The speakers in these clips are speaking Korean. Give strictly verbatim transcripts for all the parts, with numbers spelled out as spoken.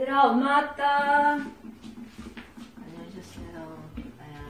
얘들아, 엄마 왔다. 안녕하셨어요. 아야.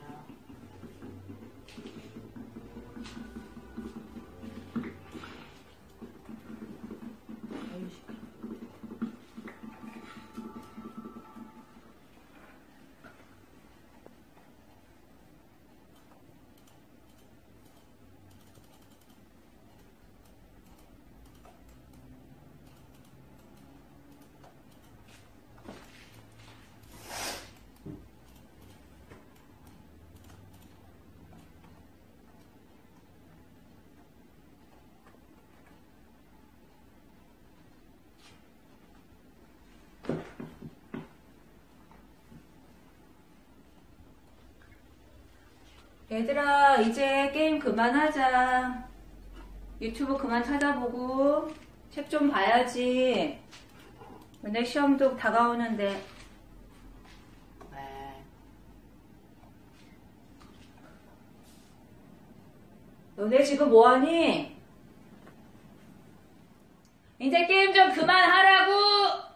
얘들아, 이제 게임 그만하자. 유튜브 그만 찾아보고 책 좀 봐야지. 오늘 시험도 다가오는데. 네. 너네 지금 뭐하니? 이제 게임 좀 그만하라고!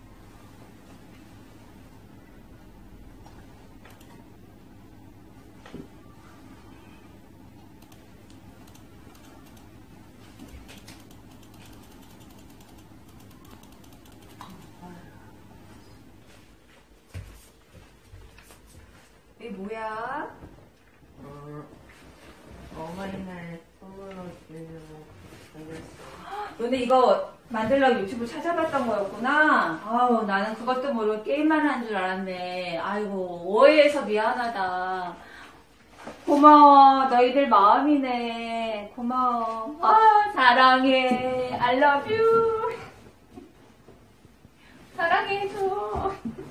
이게 뭐야? 어, 어머니날 선물로 드리려고 생겼어. 너네 이거 만들려고 유튜브 찾아봤던 거였구나? 아우, 나는 그것도 모르고 게임만 한 줄 알았네. 아이고, 오해해서 미안하다. 고마워. 너희들 마음이네. 고마워. 아, 사랑해. I love you. 사랑해줘.